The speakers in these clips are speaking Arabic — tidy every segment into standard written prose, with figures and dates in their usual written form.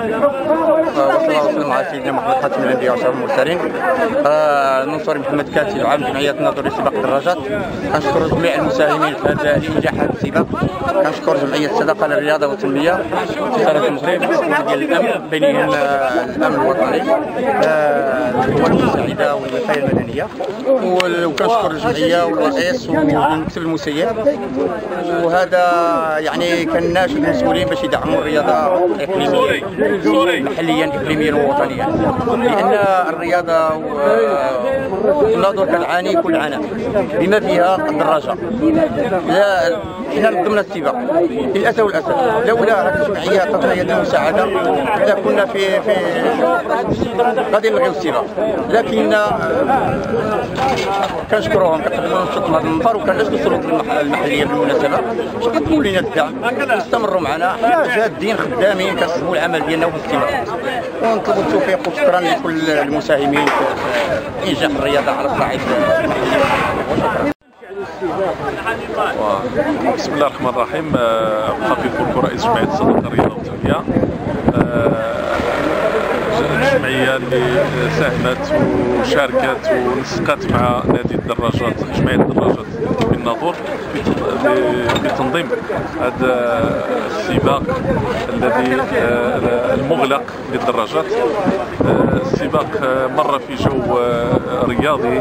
وسلم على سيدنا محمد خاتم الانبياء واشرف المرسلين. ننصر محمد كاتب عام جمعيه الناظور لسباق الدراجات. كنشكر جميع المساهمين في هذا الانجاح هذا السباق. كنشكر جمعيه الصداقه للرياضه والتنميه، وزاره المغرب، ديال الامن بينهم الامن الوطني، القوات المساعده والوقايه المدنيه، وكنشكر الجمعيه والرئيس والمكتب المسير. وهذا يعني كناشد المسؤولين باش يدعموا الرياضه اقليميا محليا اقليميا ووطنيا، لان الرياضه والناظور كتعاني كل عناء بما فيها الدراجه. لا حنا ضمن السباق للاسف والاسف، لولا هذه الجمعيه عطاتنا يد المساعده لكنا في غادي نلغيو السباق. لكن كنشكروهم، كنقدموا لهم الشكر هذا المنبر، وكنلاش السلطات المحليه بالمناسبه باش قدموا لنا الدعم واستمروا معنا. حنا جادين خدامين كنصبوا العمل ديالنا في السباق، ونطلبوا التوفيق. وشكرا لكل المساهمين في انجاح الرياضه على الصعيد المحلي. بسم الله الرحمن الرحيم. خفيف فوركو رئيس جمعيه الصداقه الرياضه والتنميه. الجمعيه اللي ساهمت وشاركت ونسقت مع نادي الدراجات، جمعيه الدراجات بالناظور، بتنظيم هذا السباق الذي المغلق للدراجات. السباق مر في جو رياضي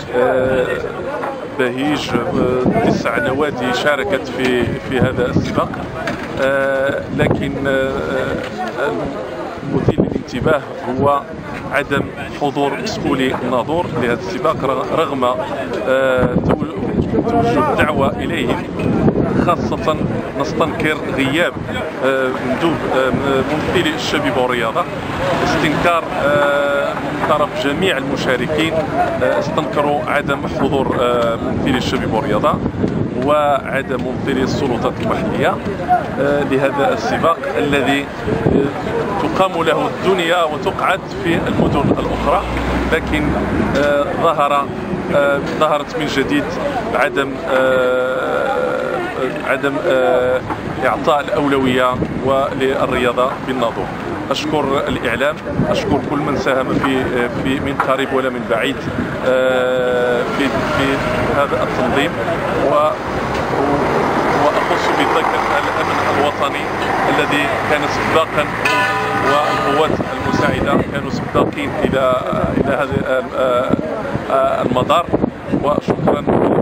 بهيج. 9 نوادي شاركت في هذا السباق، لكن المثير للانتباه هو عدم حضور مسؤولي الناظور لهذا السباق، رغم توجه الدعوة إليهم. خاصة نستنكر غياب ممثلي الشبيبة والرياضة، استنكار من طرف جميع المشاركين. استنكروا عدم حضور ممثلي الشبيبة والرياضة وعدم ممثلي السلطات المحلية لهذا السباق الذي تقام له الدنيا وتقعد في المدن الأخرى، لكن ظهرت من جديد عدم إعطاء الأولوية للرياضة بالناظور. أشكر الإعلام، أشكر كل من ساهم في من قريب ولا من بعيد في هذا التنظيم، وأخص بذكر الأمن الوطني الذي كان سباقا، والقوات المساعدة كانوا سباقين إلى هذا المدار. وشكرا.